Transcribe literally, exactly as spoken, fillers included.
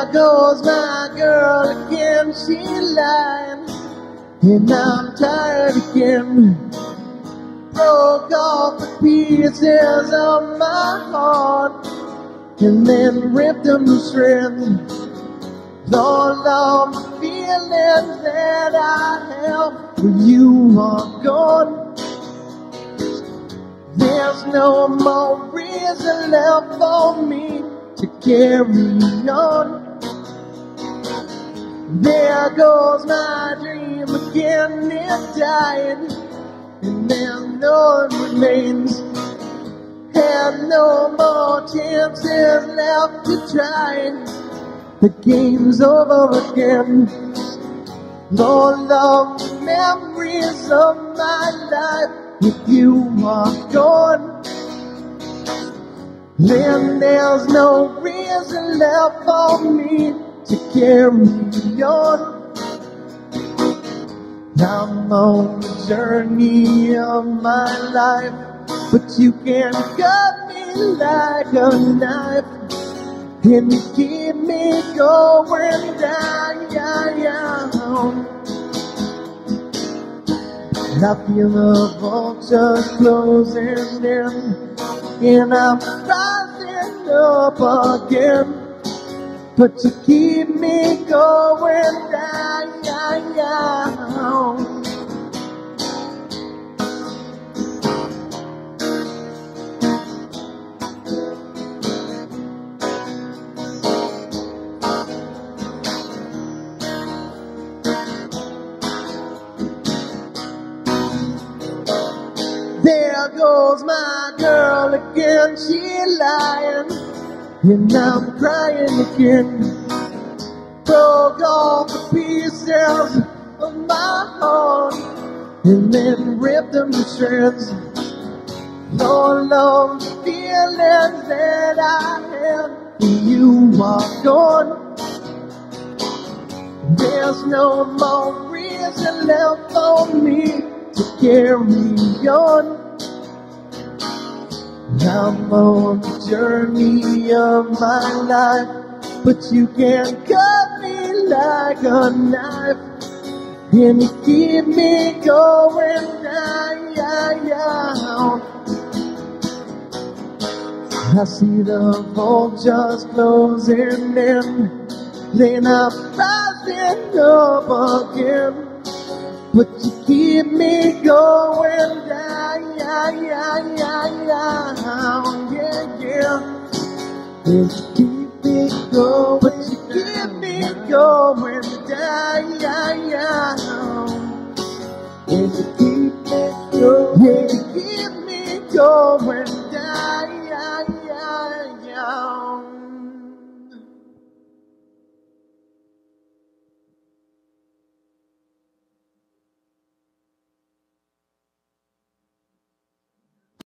There goes my girl again, she lying, and I'm tired again. Broke off the pieces of my heart, and then ripped them to shreds. All of the feelings that I have when you are gone. There's no more reason left for me to carry on. There goes my dream again, it's dying, and then no one remains. And no more chances left to try. The game's over again. All of the memories of my life, if you are gone, then there's no reason left for me to carry on. I'm on the journey of my life, but you can cut me like a knife, and you keep me going down. And I feel the vultures closing in, and I'm rising up again, but you keep me going down. There goes my girl again, she lying, and I'm crying again. Broke off the pieces of my heart, and then ripped them to shreds. All of the feelings that I had when you are gone. There's no more reason left for me to carry on. I'm on the journey of my life, but you can cut me like a knife, and you keep me going down. I see the vultures closing in, then I'm rising up again, but you keep me going down, yeah, yeah, yeah, yeah. And you keep me going, but you keep me going down, yeah, yeah. And you keep